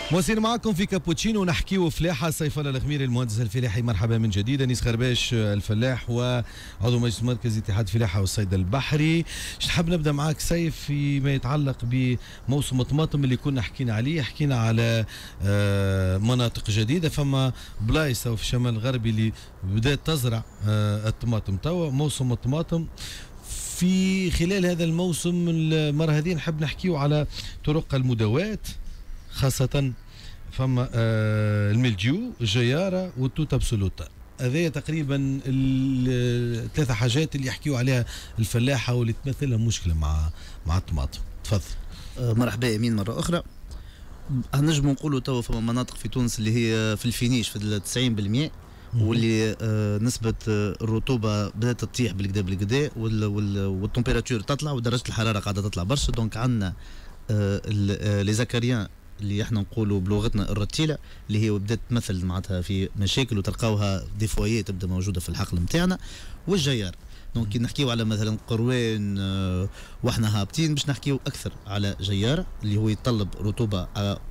موسين معكم في كابوتشينو نحكيو فلاحة. سيف الله الغميري المهندس الفلاحي، مرحبا من جديد. انيس خرباش الفلاح وعضو مجلس مركز اتحاد الفلاحة والصيد البحري. نحب نبدا معك سيف فيما يتعلق بموسم الطماطم اللي كنا حكينا عليه. حكينا على مناطق جديدة، فما بلايص في الشمال الغربي اللي بدات تزرع الطماطم. توا موسم الطماطم في خلال هذا الموسم المرة هذه نحب نحكيو على طرق المداواة، خاصة فما الملجيو، الجيارة والتوت ابسولوتا. هذه تقريبا الثلاثة حاجات اللي يحكيوا عليها الفلاحة واللي تمثلها مشكلة مع الطماطم. تفضل. مرحبا امين مرة أخرى. نجم نقولوا توا فما مناطق في تونس اللي هي في الفينيش في 90%، واللي نسبة الرطوبة بدأت تطيح بالكدا والتمبيراتور تطلع ودرجة الحرارة قاعدة تطلع برشا. دونك عندنا لي زكريان اللي احنا نقولوا بلغتنا الرتيله، اللي هي بدات تمثل معناتها في مشاكل وتلقاوها دي فويه تبدا موجوده في الحقل نتاعنا، والجيار. دونك كي نحكيو على مثلا قروان واحنا هابطين باش نحكيو اكثر على جيار اللي هو يتطلب رطوبه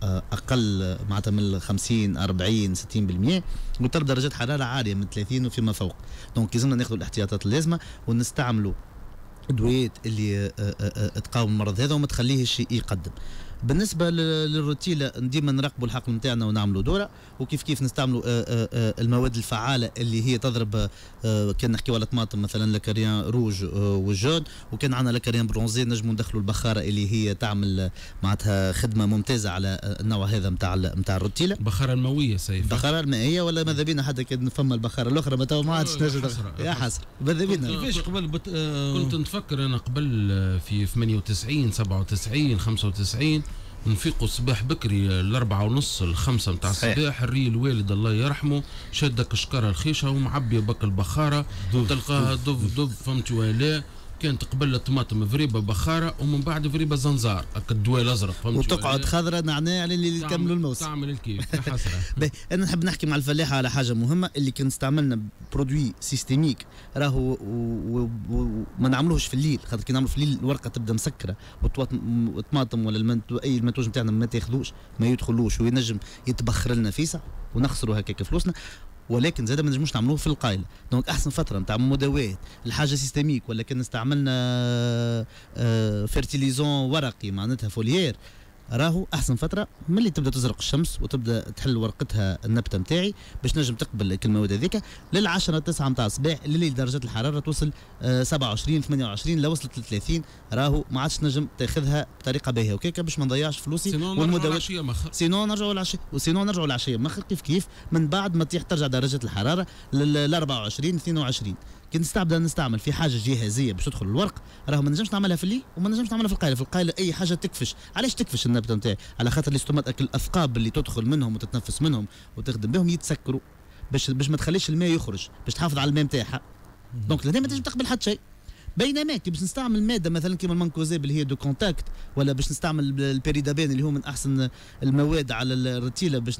اقل معناتها من 50 40 60%، وترى درجات حراره عاليه من 30 وفيما فوق. دونك لازمنا ناخذوا الاحتياطات اللازمه ونستعملوا ادويات اللي تقاوم المرض هذا وما تخليهش يقدم. بالنسبه للروتيلا ديما نراقبوا الحقل نتاعنا ونعملوا دوره، وكيف كيف نستعملوا المواد الفعاله اللي هي تضرب. كان نحكيو على طماطم مثلا لاكاريان روج والجود، وكان عندنا لاكاريان برونزي نجموا ندخلوا البخاره اللي هي تعمل معناتها خدمه ممتازه على النوع هذا نتاع الروتيلا. البخاره المائيه سيف، البخاره المائيه ولا ماذا بينا حتى كان فما البخاره الاخرى ما تو ما عادش نجم. يا حسره ماذا بينا كيفاش قبل كنت نتفكر انا قبل في 98 97 95 نفيقوا الصباح بكري 4:30 5 متاع الصباح، الري الوالد الله يرحمه شادك كشكاره الخيشه ومعبيه بك البخاره تلقاها دف فهمتي ولا. كانت قبل الطماطم فريبه بخاره ومن بعد فريبه زنزار الدواء الازرق فهمتي، وتقعد خضره نعناع على اللي يكملوا الموسم. تعمل الكيف يا حسره. انا نحب نحكي مع الفلاحه على حاجه مهمه اللي كان استعملنا برودوي سيستيميك راهو وما نعملوهش في الليل، خاطر كي نعملوا في الليل الورقه تبدا مسكره والطماطم ولا اي المنتوج نتاعنا ما تاخذوش ما يدخلوش وينجم يتبخر لنا فيسع ونخسروا هكاك فلوسنا. ولكن زاد ما نجموش نعملوه في القايله. دونك احسن فتره نتاع مداوات الحاجه سيستميك، ولا كان استعملنا فيرتيليزون ورقي معناتها فوليير، راهو احسن فتره ملي تبدا تزرق الشمس وتبدا تحل ورقتها النبته نتاعي باش نجم تقبل المواد هذيك لل10 9 نتاع الصباح. الليل درجات الحراره توصل 27 28، لو وصلت ل 30 راهو ما عادش نجم تاخذها بطريقه باهيه وكيكه باش ما نضيعش فلوسي. والمداوات سينو نرجعوا العشيه مخر كيف من بعد ما ترجع درجه الحراره لل 24 22. كي نستعمل في حاجه جهازيه باش تدخل الورق راهو ما نجمش نعملها في الليل وما نجمش نعملها في القايله. في القايله اي حاجه تكفش. علاش تكفش النبته نتاعي؟ على خاطر الاستومات الاثقاب اللي تدخل منهم وتتنفس منهم وتخدم بهم يتسكروا باش ما تخليش الماء يخرج، باش تحافظ على الماء نتاعها. دونك لهنا ما تنجم تقبل حتى شيء. بينما كي باش نستعمل ماده مثلا كيما المانكوزيب اللي هي دو كونتاكت، ولا باش نستعمل البيريدابين اللي هو من احسن المواد على الرتيله باش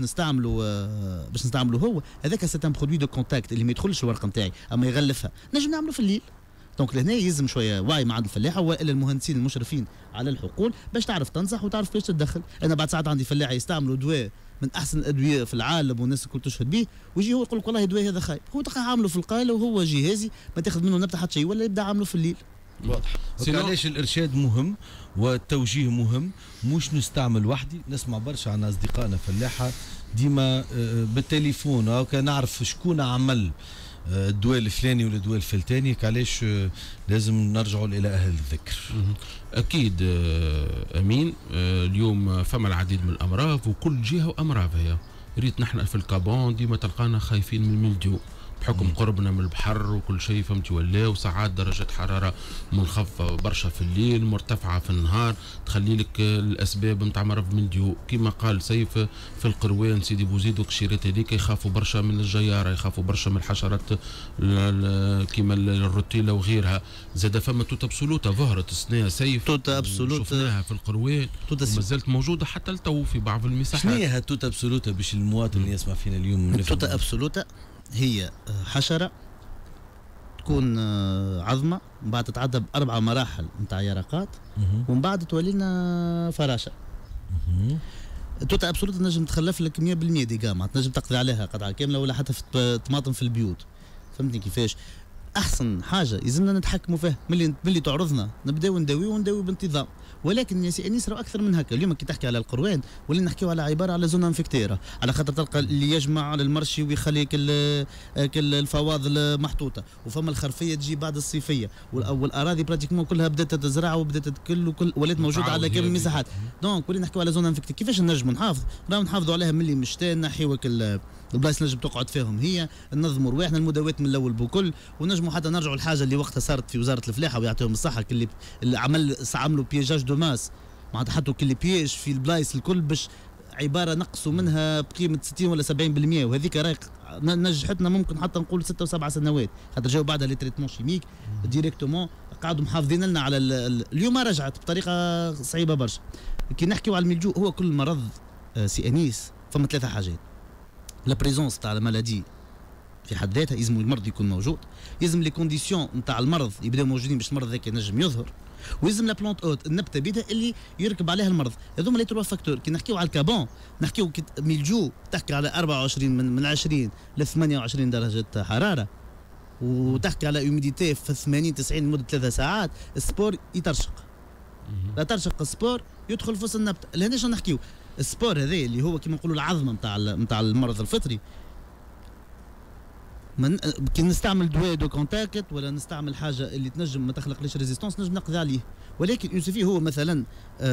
نستعملوا هو هذاك سيت ان برودوي دو كونتاكت اللي ما يدخلش الورقه نتاعي اما يغلفها، نجم نعمله في الليل. دونك لهنا يلزم شويه وعي مع الفلاحه والا المهندسين المشرفين على الحقول باش تعرف تنصح وتعرف كيفاش تتدخل. انا بعد ساعات عندي فلاحه يستعملوا دواء من احسن الادويه في العالم والناس الكل تشهد به، ويجي هو يقول لك والله الدواء هذا خايب، هو تلقاه عامله في القايله وهو جهازي ما تاخذ منه نبته حتى شيء، ولا يبدا عامله في الليل. واضح. علاش الارشاد مهم والتوجيه مهم. مش نستعمل وحدي، نسمع برشا عن اصدقائنا فلاحه ديما بالتليفون او نعرف شكون عمل الدواء الفلاني ولا الدواء الفلتاني. علاش لازم نرجعوا الى اهل الذكر. اكيد امين. اليوم فما العديد من الامراض وكل جهه وامراضها. ريت نحن في الكابون ديما تلقانا خايفين من الملديو بحكم قربنا من البحر وكل شيء فهمتي ولا، وساعات درجة حرارة منخفضة برشا في الليل مرتفعة في النهار تخلي لك الأسباب نتاع مرض الملديو. كما قال سيف في القروان سيدي بوزيد وكشيرات هذيك يخافوا برشا من الجيارة، يخافوا برشا من الحشرات كما الروتيلا وغيرها. زاد فما توتا ابسولوتا ظهرت السنة سيف، توتا ابسولوتا شفناها في القروان وما زالت موجودة حتى لتو في بعض المساحات. شنو هي توتا ابسولوتا باش المواطن اللي يسمع فينا اليوم؟ توتا ابسولوتا هي حشرة تكون عظمة من بعد تتعدى ب4 مراحل نتاع يرقات ومن بعد تولي لنا فراشة. توتا ابسولوت نجم تخلف لك 100% ديجا، معناتها تنجم تقضي عليها قطعه كامله ولا حتى في الطماطم في البيوت. فهمتني كيفاش؟ احسن حاجه يلزمنا نتحكموا فيها ملي تعرضنا نبداو نداويو بانتظام، ولكن يا سي انيس راه اكثر من هكا. اليوم كي تحكي على القروان ولا نحكيو على عباره على زون انفكتيرا، على خاطر تلقى اللي يجمع على المرشي ويخليك الفواضل محطوطه، وفما الخرفيه تجي بعد الصيفيه، والاراضي براتيكمون كلها بدات تزرع وبدات تكل وكل ولات موجوده على كامل المساحات. دونك ولي نحكيو على زون انفكتيرا كيفاش نجموا نحافظوا عليها ملي مشتى نحيوك البلايص نجم تقعد فيهم، هي ننظموا رواحنا المداوات من الاول بكل، ونجموا حتى نرجعوا الحاجه اللي وقتها صارت في وزاره الفلاحه ويعطيهم الصحه اللي عملوا بيجاج دو ماس، معناتها حطوا كل بيج في البلايص الكل باش عباره نقصوا منها بقيمه 60 ولا 70%، وهذيك راهي نجحتنا ممكن حتى نقول 6 و7 سنوات، خاطر جاوا بعدها لي تريتمون شيميك ديريكتومون قعدوا محافظين لنا على اليوم رجعت بطريقه صعيبه برشا. كي نحكيو على الملجوء هو كل مرض سي انيس فما 3 حاجات: لا بريزونس تاع المالادي في حد ذاتها، يلزم المرض يكون موجود، يلزم لي كونديسيون نتاع المرض يبداو موجودين باش المرض ذاك ينجم يظهر، ويلزم لا بلونت اوت النبته بيدها اللي يركب عليها المرض. هذوما لي 3 فاكتور. كي نحكيو على الكابون نحكيو ميلجو تحكي على 24 من 20 ل 28 درجه حراره، وتحكي على هيوميديتي في 80 90 لمده 3 ساعات، السبور يترشق. لا ترشق السبور يدخل في وسط النبته. لهنا شنو نحكيو؟ السبور هذا اللي هو كيما نقولوا العظمه نتاع المرض الفطري، كي نستعمل دواء دو كونتاكت ولا نستعمل حاجه اللي تنجم ما تخلقليش ريزيستونس نجم نقضي عليه، ولكن يوسفي هو مثلا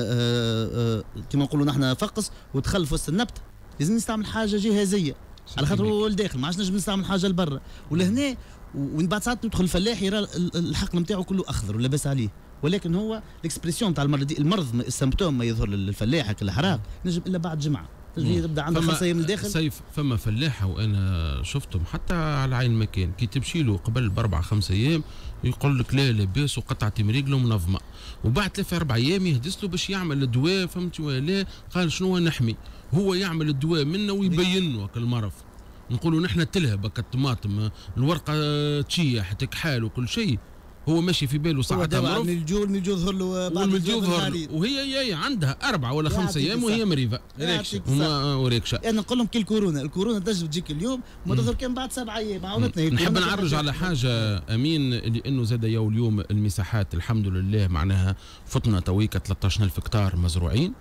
كيما نقولوا نحن فقس ودخل في وسط النبته، لازم نستعمل حاجه جهازيه على خاطر هو الداخل، ما عادش نجم نستعمل حاجه لبرا. ولهنا ومن بعد ساعات يدخل الفلاح يرى الحقل نتاعو كله اخضر ولا باس عليه، ولكن هو الاكسبرسيون تاع المرض السيمبتوم ما يظهر للفلاح الحراق نجم الا بعد جمعه يبدا عندها خاصيه من الداخل. سيف فما فلاحه وانا شفتهم حتى على عين مكان، كي تمشي له قبل ب4 5 ايام يقول لك لا لاباس وقطعه مريقله منظمه، وبعد 3 4 ايام يهدس له باش يعمل الدواء، فهمت ولا؟ قال شنو نحمي، هو يعمل الدواء منه ويبين له المرض. نقولوا نحن تلهب الطماطم الورقه تشيح تكحال وكل شيء، هو ماشي في باله ساعتها مرض. الملجو ظهر له والملجو ظهر له وهي عندها 4 ولا 5 ايام وهي مريضه وريكشه. انا نقول لهم كي الكورونا تنجم تجيك اليوم وما تظهر كان بعد 7 ايام. عاونتنا نحب نعرج على حاجه امين، لانه زاد اليوم المساحات الحمد لله معناها فتنا تويكا 13000 هكتار مزروعين.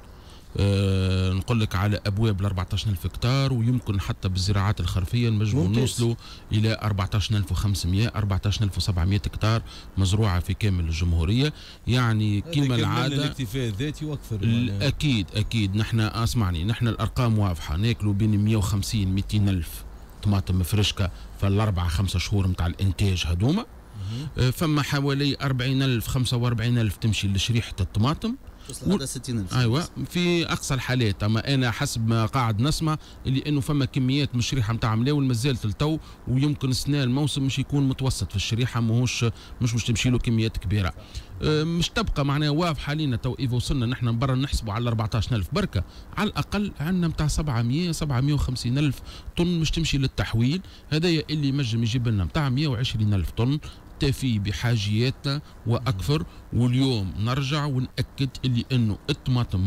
نقول لك على ابواب ل 14000 هكتار، ويمكن حتى بالزراعات الخرفيه نجموا نوصلوا الى 14500 14700 هكتار مزروعه في كامل الجمهوريه. يعني كما العاده الاكتفاء الذاتي واكثر. اكيد نحن اسمعني، نحن الارقام واضحه، ناكلوا بين 150 200 الف طماطم فرشكه في الاربع 5 شهور نتاع الانتاج هذوما. فما حوالي 40000 45000 تمشي لشريحه الطماطم، توصل 60000. ايوه في اقصى الحالات. اما انا حسب ما قاعد نسمع اللي انه فما كميات من الشريحه نتاع ملاول مازالت التو، ويمكن السنه الموسم مش يكون متوسط في الشريحه، ماهوش مش تمشي له كميات كبيره. مش تبقى معناها واضحه علينا تو اذا وصلنا نحن من برا نحسبوا على 14000 بركه، على الاقل عندنا نتاع 700 750 طن مش تمشي للتحويل. هذايا اللي ينجم يجيب لنا نتاع 120,000 طن تفي بحاجياتنا واكثر. واليوم نرجع ونأكد اللي انه الطماطم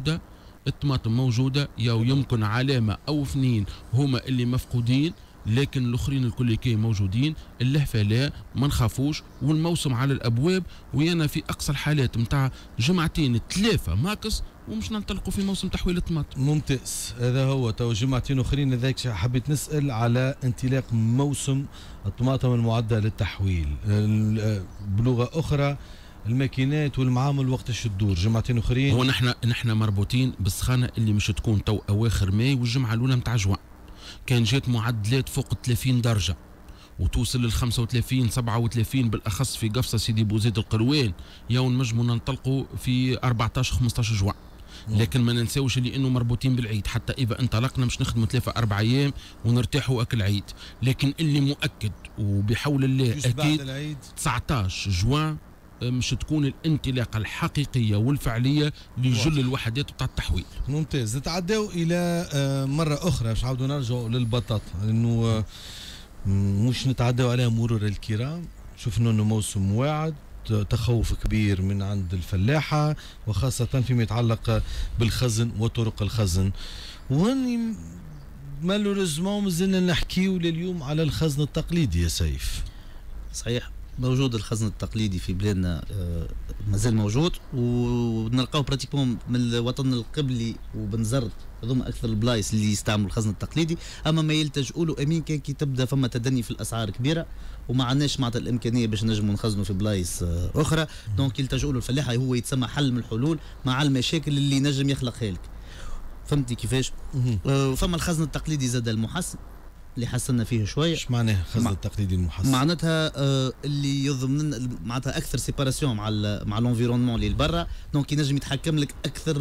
موجوده، يمكن علامه او 2 هما اللي مفقودين، لكن الاخرين الكل كي موجودين. اللهفه لا، ما نخافوش، والموسم على الابواب، ويانا في اقصى الحالات نتاع 2 3 ماكس ومش ننطلقوا في موسم تحويل الطماطم. ممتاز، هذا هو تو جمعتين اخرين. لذلك حبيت نسال على انطلاق موسم الطماطم المعدة للتحويل. بلغه اخرى الماكينات والمعامل وقتاش تدور؟ جمعتين اخرين. هو نحن مربوطين بالسخانه اللي مش تكون تو اواخر ماي والجمعه الاولى نتاع جوان. كان جات معدلات فوق 30 درجه وتوصل لل 35 37 بالاخص في قفصه سيدي بوزيد القروان، يوم نجموا ننطلقوا في 14 15 جوان. لكن ما ننساوش اللي انه مربوطين بالعيد، حتى اذا انطلقنا مش نخدموا 3 4 ايام ونرتاحوا اكل عيد. لكن اللي مؤكد وبحول الله اكيد 19 جوان مش تكون الانطلاقه الحقيقيه والفعليه لجل الوحدات بتاع التحويل. ممتاز. نتعداو الى مره اخرى باش نعاودوا نرجعوا للبطاطا، لانه مش نتعداو عليها مرور الكرام. شفنا انه موسم واعد تخوف كبير من عند الفلاحة، وخاصة فيما يتعلق بالخزن وطرق الخزن. وهني مالوريزمون مازلنا نحكيو لليوم على الخزن التقليدي يا سيف. صحيح، موجود الخزن التقليدي في بلادنا، مازال موجود، ونلقاو براتيكمون من الوطن القبلي وبنزرت هذوما اكثر البلايص اللي يستعملوا الخزن التقليدي. اما ما يلتجؤوا له امين كان كي تبدا فما تدني في الاسعار كبيره وما عندناش معناتها الامكانيه باش نجموا نخزنوا في بلايص اخرى، دونك يلتجؤوا له الفلاحه، هو يتسمى حل من الحلول مع المشاكل اللي نجم يخلقها لك. فهمتي كيفاش؟ فما الخزن التقليدي زاد المحسن اللي حسنا فيه شويه. ايش معناه الخزن التقليدي المحسن؟ معناتها اللي يضمن معناتها اكثر سيباراسيون مع لونفيرونمون اللي برا، دونك ينجم يتحكم لك اكثر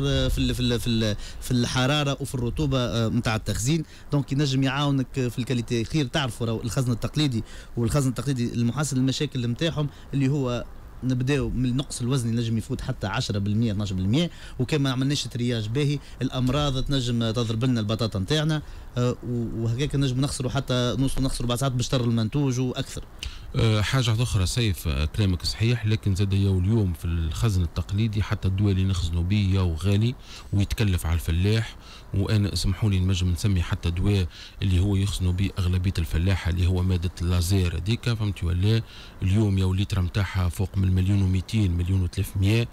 في الحراره وفي الرطوبه نتاع التخزين، دونك ينجم يعاونك في الكاليتي. خير تعرفوا الخزن التقليدي والخزن التقليدي المحسن المشاكل نتاعهم اللي هو نبداو من النقص الوزني نجم يفوت حتى 10% 12%، وكان ما عملناش ترياج باهي الامراض تنجم تضرب لنا البطاطا نتاعنا، وهكاك نجم نخسروا حتى نخسروا بعض ساعات باش تر المنتوج واكثر. حاجه اخرى سيف، كلامك صحيح، لكن زاد اليوم في الخزن التقليدي حتى الدواء اللي نخزنوا به ياو غالي ويتكلف على الفلاح. وانا اسمحوا لي نجم نسمي حتى دواء اللي هو يخزنوا به اغلبيه الفلاحه اللي هو ماده اللازير هذيك، فهمتي ولا؟ اليوم ياو الليتر نتاعها فوق من 1,200,000 1,300,000.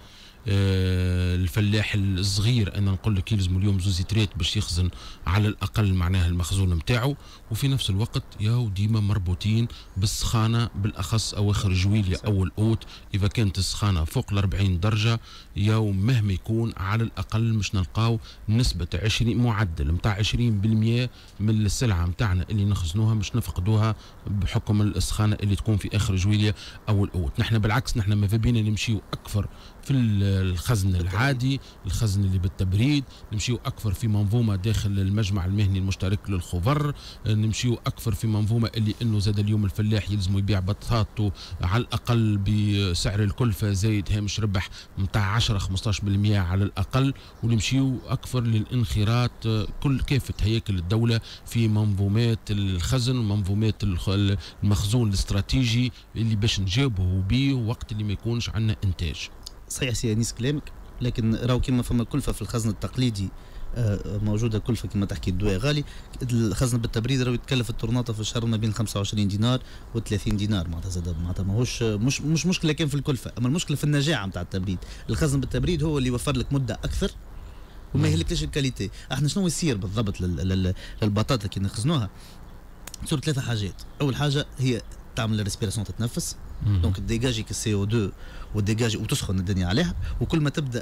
الفلاح الصغير انا نقول لك يلزم اليوم 2 لترات باش يخزن على الاقل معناها المخزون نتاعو. وفي نفس الوقت ياو ديما مربوطين بالسخانه، بالاخص اواخر جويليا اول اوت، اذا كانت السخانه فوق ال 40 درجه ياو مهما يكون على الاقل مش نلقاو نسبه 20 معدل نتاع 20% من السلعه نتاعنا اللي نخزنوها مش نفقدوها بحكم السخانه اللي تكون في اخر جويليا اول اوت. نحن بالعكس نحن ماذا بينا نمشيو اكثر في الخزن العادي، الخزن اللي بالتبريد، نمشيو اكثر في منظومه داخل المجمع المهني المشترك للخضر، نمشيو اكثر في منظومه اللي انه زاد اليوم الفلاح يلزم يبيع بطاطاته على الاقل بسعر الكلفه زايد هامش ربح نتاع 10 15% على الاقل، ونمشيو اكثر للانخراط كل كافه هياكل الدوله في منظومات الخزن ومنظومات المخزون الاستراتيجي اللي باش نجاوبه بيه وقت اللي ما يكونش عندنا انتاج. صحيح سي انيس كلامك، لكن راهو كيما فما كلفه في الخزن التقليدي موجوده كلفه كما تحكي الدواء غالي. الخزن بالتبريد راهو يتكلف التورناطه في الشهر ما بين 25 دينار و30 دينار، معناتها زاد معناتها ماهوش مش مشكله كان في الكلفه، اما المشكله في النجاعه نتاع التبريد. الخزن بالتبريد هو اللي يوفر لك مده اكثر وما يهلكليش الكاليتي. احنا شنو يصير بالضبط للبطاطا كي نخزنوها؟ تصير 3 حاجات. اول حاجه هي تعمل الريسبيراسيون، تتنفس، دونك ديجاجيك السي او 2 وديجاجي وتسخن الدنيا عليها، وكل ما تبدا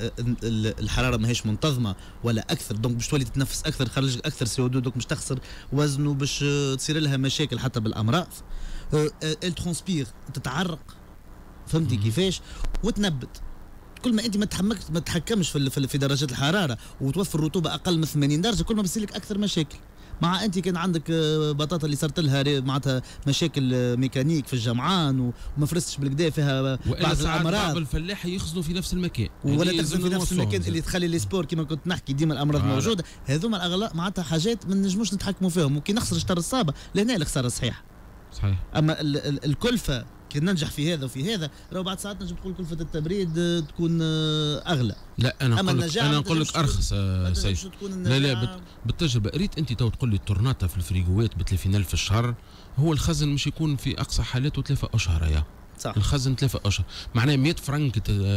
الحراره ماهيش منتظمه ولا اكثر، دونك باش تولي تتنفس اكثر، خرج اكثر سي او 2، دونك باش تخسر وزن وباش تصير لها مشاكل حتى بالامراض. الترونسبير تتعرق، فهمتي كيفاش؟ وتنبت. كل ما انت ما تحكمش في درجات الحراره وتوفر رطوبه اقل من 80 درجه، كل ما بيصير لك اكثر مشاكل. مع انت كان عندك بطاطا اللي صارت لها معناتها مشاكل ميكانيك في الجمعان وما فرستش بالكدا فيها بعض الامراض. بعض الفلاحه يخزنوا في نفس المكان ولا تخزن في نفس المكان اللي تخلي لي سبور كما كنت نحكي ديما الامراض موجوده. هذوما الاغلاط معناتها حاجات ما نجموش نتحكموا فيهم، وكي نخسر شطر الصابه لهنا الخساره صحيحه. صحيح. اما الكلفه كي ننجح في هذا وفي هذا، راهو بعد ساعات نجم تقول كلفه التبريد تكون اغلى. لا انا نقول لك ارخص سيف. لا بالتجربه ريت انت تو تقول لي التورناتا في الفريجوات ب 30,000 في الشهر، هو الخزن مش يكون في اقصى حالاته 3 اشهر يا صح. الخزن 3 اشهر معناه 100 فرنك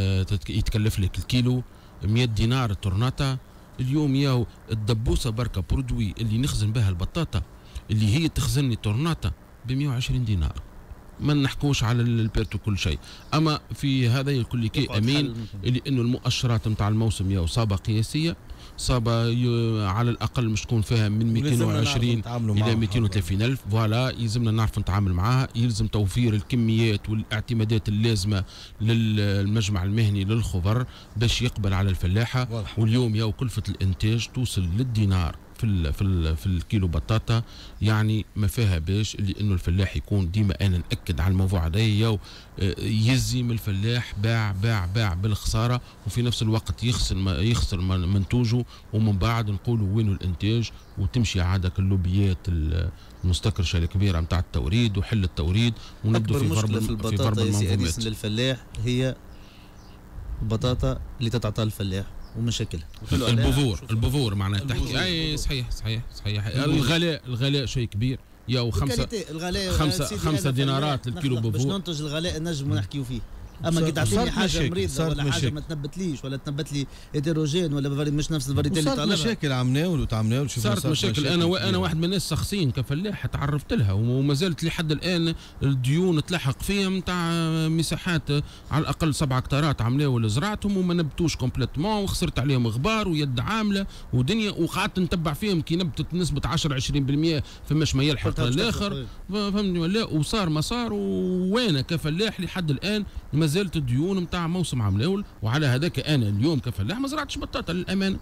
يتكلف لك الكيلو، 100 دينار التورناتا. اليوم ياو الدبوسه بركه برودوي اللي نخزن بها البطاطا اللي هي تخزن لي تورناتا ب 120 دينار، ما نحكوش على البيرتو كل شيء. اما في هذا الكل كي امين اللي انه المؤشرات نتاع الموسم يا صابه قياسيه، صابه على الاقل مش تكون فيها من 220 الى 230 الف. فوالا يلزمنا نعرف نتعامل معاها، يلزم توفير الكميات والاعتمادات اللازمه للمجمع المهني للخضر باش يقبل على الفلاحه. واليوم يا كلفه الانتاج توصل للدينار في الكيلو بطاطا، يعني ما فيها باش اللي انه الفلاح يكون ديما. انا ناكد على الموضوع هذا، يلزم الفلاح باع بالخساره، وفي نفس الوقت يخسر منتوجه، ومن بعد نقولوا وين الانتاج، وتمشي عادك اللوبيات المستكرشه الكبيره نتاع التوريد وحل التوريد، ونبدو في ضرب المنظومات. للفلاح هي البطاطا اللي تتعطى الفلاح ومشاكلها، البذور معناها تحكي. اي صحيح. الغلاء شيء كبير، يا خمسة دينارات للكيلو بذور. باش ننتج الغلاء نجم نحكيو فيه، اما كي تعطيني حاجه مريضه ولا حاجه ما تنبتليش ولا تنبت لي هيتروجين ولا مش نفس الفاريتي اللي طالبها، مشاكل عمناول صارت مشاكل. انا واحد من الناس شخصيا كفلاح تعرفت لها، وما زالت لحد الان الديون تلحق فيها نتاع مساحات على الاقل 7 هكتارات عملاول زرعتهم وما نبتوش كومبليتمون، وخسرت عليهم غبار ويد عامله ودنيا، وقعدت نتبع فيهم كي نبتت نسبه 10-20% فماش ما يلحق الاخر، فهمني ولا؟ وصار ما صار، وانا كفلاح لحد الان ما زالت الديون نتاع موسم عملاول، وعلى هذاك انا اليوم كفلاح ما زرعتش بطاطا للامانه.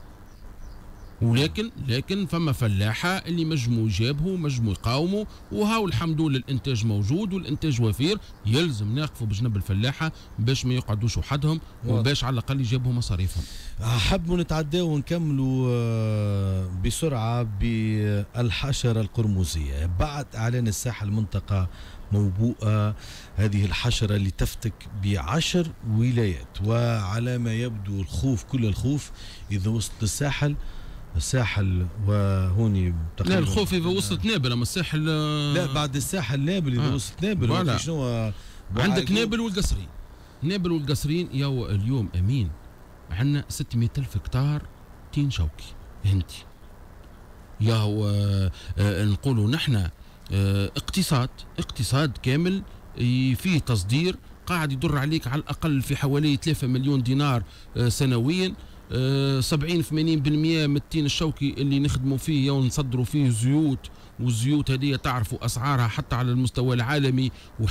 لكن فما فلاحه اللي مجمو جابه مجمو يقاوموا، وهاو الحمد لله الانتاج موجود والانتاج وفير. يلزم نقفوا بجنب الفلاحه باش ما يقعدوش وحدهم، وباش على الاقل يجيبوا مصاريفهم. حبوا نتعداو ونكملوا بسرعه بالحشره القرمزيه. بعد اعلان الساحه المنطقه موبوءة هذه الحشرة اللي تفتك ب10 ولايات، وعلى ما يبدو الخوف كل الخوف إذا وصلت الساحل وهوني لا الخوف إذا وصلت نابل، أما الساحل لا بعد الساحل نابل إذا وصلت نابل. شنو عندك نابل والقصرين يا اليوم أمين عندنا 600,000 هكتار تين شوكي هندي. يا نقولوا نحن اقتصاد كامل فيه تصدير قاعد يدر عليك على الأقل في حوالي 3 مليون دينار سنويا. 70-80% من التين الشوكي اللي نخدموا فيه ونصدروا فيه زيوت، والزيوت هذه تعرفوا أسعارها حتى على المستوى العالمي،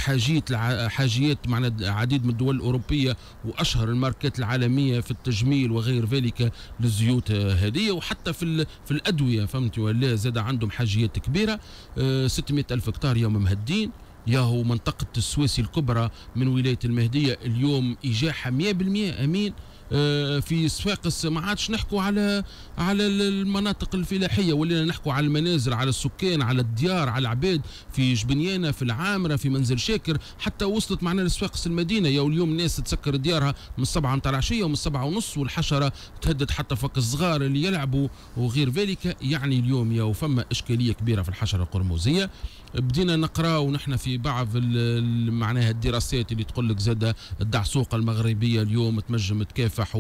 حاجيات مع عديد من الدول الأوروبية وأشهر الماركات العالمية في التجميل وغير ذلك للزيوت هذه، وحتى في الأدوية فهمت ولا زاد عندهم حاجيات كبيرة. 600,000 هكتار يوم مهدين. ياهو منطقة السويسي الكبرى من ولاية المهدية اليوم إجاحة 100% أمين. في صفاقس ما عادش نحكوا على المناطق الفلاحيه، ولينا نحكوا على المنازل، على السكان، على الديار، على العباد في جبنيانه، في العامره، في منزل شاكر، حتى وصلت معنا لصفاقس المدينه. يا اليوم الناس تسكر ديارها من 7 متاع العشيه ومن 7:30، والحشره تهدد حتى فوق الصغار اللي يلعبوا وغير ذلك. يعني اليوم يا فما اشكاليه كبيره في الحشره القرمزيه. بدينا نقراو نحن في بعض معناها الدراسات اللي تقول لك زاد الدعسوقه المغربيه اليوم تنجم تكافح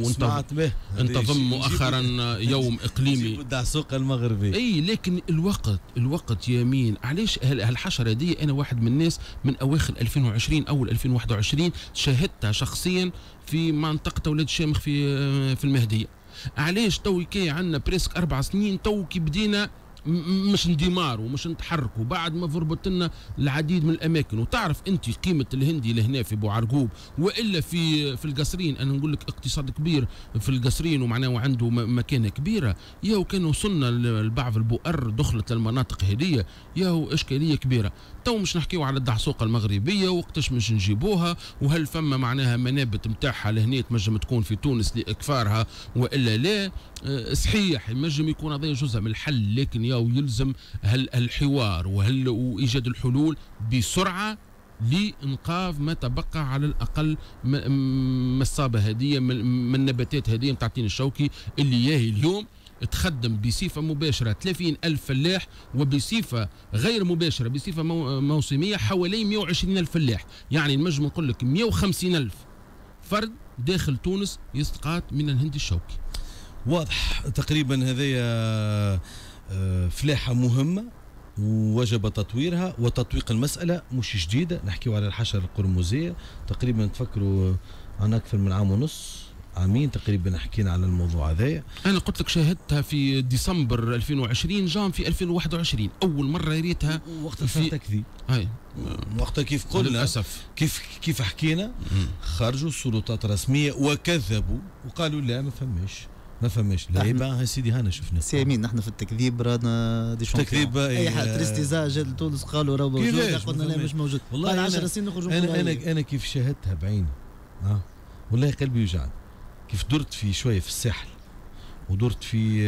وانتظم مؤخرا يوم اقليمي الدعسوقه المغربي. اي لكن الوقت يمين علاش هالحشره دي انا واحد من الناس من اواخر 2020 اول 2021 شاهدتها شخصيا في منطقه اولاد الشامخ في المهديه. علاش تو كي عندنا بريسك 4 سنين تو كي بدينا مش ندمار ومش نتحركوا بعد ما ضربت لنا العديد من الاماكن. وتعرف انت قيمه الهندي لهنا في بوعرقوب والا في القصرين. انا نقول لك اقتصاد كبير في القصرين ومعناه عنده مكانه كبيره. ياهو كان وصلنا لبعض البؤر دخلت للمناطق هذه ياهو اشكاليه كبيره. تو مش نحكيو على الدعسوقه المغربيه وقتاش مش نجيبوها، وهل فما معناها منابت نتاعها لهنا تنجم تكون في تونس لاكفارها والا لا. صحيح ينجم يكون هذا جزء من الحل، لكن يلزم الحوار وايجاد الحلول بسرعه لانقاذ ما تبقى على الاقل مصابه هذه من النباتات هذه نتاع التين الشوكي اللي ياهي اليوم تخدم بصفه مباشره 30,000 فلاح، وبصفه غير مباشره بصفه موسميه حوالي 120,000 فلاح. يعني نجم نقول لك 150,000 فرد داخل تونس يستقاط من الهندي الشوكي. واضح تقريبا هذه فلاحة مهمة ووجب تطويرها وتطويق المسألة مش جديدة. نحكيو على الحشرة القرمزية تقريبا تفكروا عن أكثر من عام ونص عامين تقريبا حكينا على الموضوع هذايا. أنا قلت لك شاهدتها في ديسمبر 2020 جام في 2021 أول مرة ريتها. وقتها في تكذيب وقتها كيف قلنا للأسف كيف حكينا خرجوا السلطات الرسمية وكذبوا وقالوا لا ما فماش ما فماش لا يبقى سيدي هانا شفنا سي امين نحن في التكذيب رانا دي التكذيب اي حاجه تريستيزا جا لتونس قالوا راهو موجود قلنا لا مش موجود والله بعد 10 سنين نخرجوا انا كيف شاهدتها بعيني والله قلبي يوجعني كيف درت في شويه في الساحل ودرت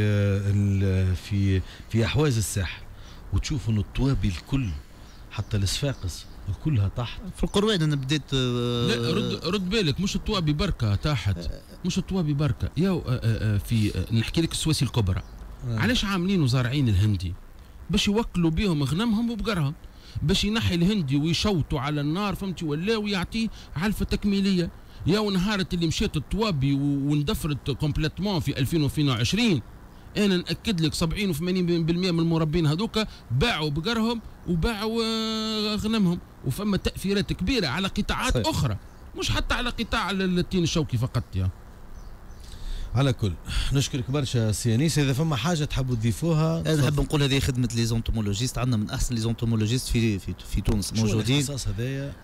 في احواز الساحل وتشوف انه الطوابي الكل حتى الصفاقس كلها تحت في القروان انا بديت لا رد بالك مش الطوابي بركه تحت مش الطوابي بركه يا في نحكي لك السواسي الكبرى علاش عاملين وزارعين الهندي باش يوكلوا بهم غنمهم وبقرهم باش ينحي الهندي ويشوطوا على النار فهمتي ولا ويعطيه علفه تكميليه يا ونهارة اللي مشيت الطوابي واندفرت كومبليتمون في 2022 انا ناكد لك 70 و80% من المربين هذوك باعوا بقرهم وباعوا غنمهم وفما تاثيرات كبيره على قطاعات صحيح. اخرى مش حتى على قطاع التين الشوكي فقط يا على كل نشكرك برشا سي انيس. اذا فما حاجه تحبوا تضيفوها انا نحب نقول هذه خدمه لي زونتومولوجيست عندنا من احسن لي زونتومولوجيست في تونس موجودين. الاختصاص هذايا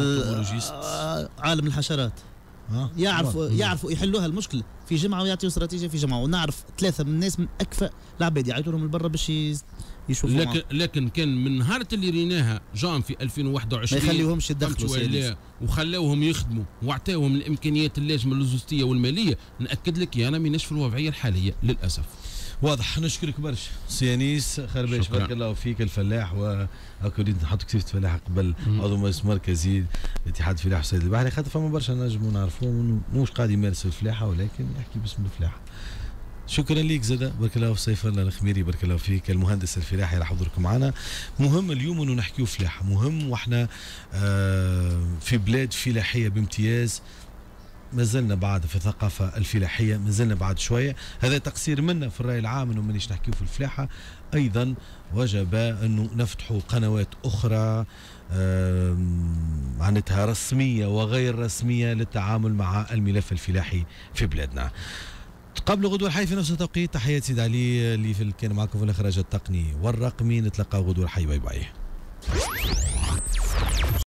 عالم الحشرات يعرفوا يحلوها المشكله في جمعه ويعطيوا استراتيجيه في جمعه ونعرف 3 من الناس من اكفأ العباد يعيطوا لهم لبرا باش يشوفوا لكن كان من نهار اللي ريناها جان في 2021 ما يخليوهمش يدخلوا وخلاوهم يخدموا واعطاوهم الامكانيات اللازمه اللوجستيه والماليه ناكد لك انا ماناش في الوضعيه الحاليه للاسف. واضح. نشكرك برشا سي انيس خرباش بارك الله فيك الفلاح واكيد نحط كتير فلاح قبل عضو مجلس مركزي اتحاد الفلاح والصيد البحري خاطر فما برشا نجموا نعرفوهم مش قاعد يمارس الفلاحه ولكن يحكي باسم الفلاحه. شكرا ليك زاده بارك الله في سيف الله الخميري بارك الله فيك المهندس الفلاحي راح حضوركم معنا. مهم اليوم انه نحكيو فلاحه مهم واحنا في بلاد فلاحيه بامتياز ما زلنا بعد في الثقافة الفلاحية ما زلنا بعد شوية. هذا تقصير منا في الرأي العام أنه مانيش نحكيو في الفلاحة. أيضا وجب أنه نفتحوا قنوات أخرى معناتها رسمية وغير رسمية للتعامل مع الملف الفلاحي في بلادنا. قبل غدوة الحي في نفس التوقيت تحيات سيد علي اللي كان معكم في الإخراج التقني والرقمي. نتلقى غدوة الحي. باي باي.